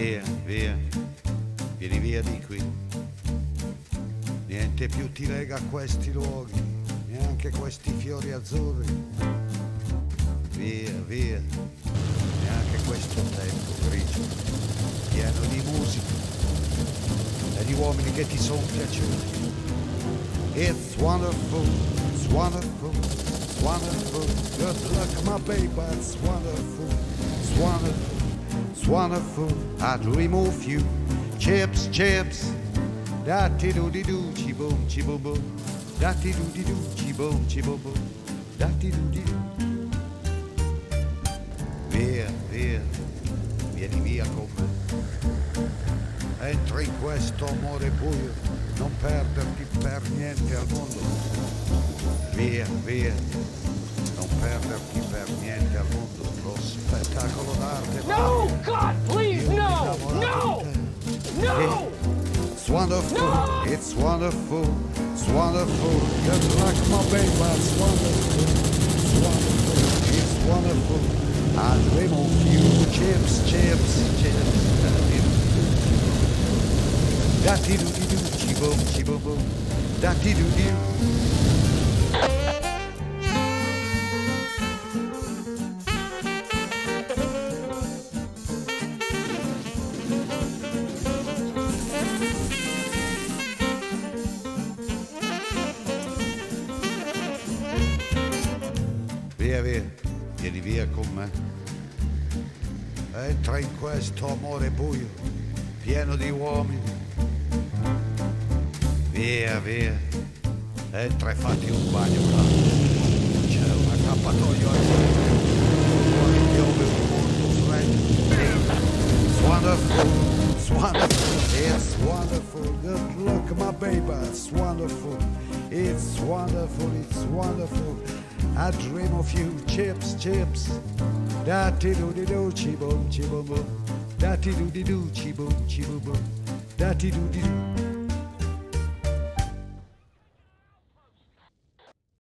Via, via, vieni via di qui. Niente più ti lega a questi luoghi, neanche questi fiori azzurri. Via, via, neanche questo tempo grigio, pieno di musica e di uomini che ti sono piaciuti. It's wonderful, it's wonderful, it's wonderful. Good luck, my baby, it's wonderful, it's wonderful, it's wonderful. I'd remove you, chips, chips. Da-ti-do-di-do, chi-boom, chi-boom-boom. Da-ti-do-di-do, chi-boom, chi-boom-boom. Da-ti-do-di-do. Via, via, vieni via con me. Entra in questo amore buio, non perderti per niente al mondo. Via, via, non perderti per niente al mondo. Lo spettacolo d'arte. No, God, please, no, no, no! It's wonderful, no! It's wonderful, it's wonderful. Just like my baby, it's wonderful, it's wonderful, it's wonderful. I dream of you, chips, chips, chips. Da-ti-do-di-do, chi-boom, chi-boom-boom. Da-ti-do-di-do. Via, via, vieni via con me. Entra in questo amore buio, pieno di uomini. Via, via, entra e fatti un bagno caldo. C'è un accappatoio al fuori piove un molto freddo. It's wonderful, it's wonderful, it's wonderful. Good luck, my baby, it's wonderful. It's wonderful, it's wonderful. I dream of you, chips, chips. Da-ti-do-di-do, chi-boom, chi-boom-boom. Da-ti-do-di-do, chi-boom, chi-boom-boom. Da-ti-do-di-do.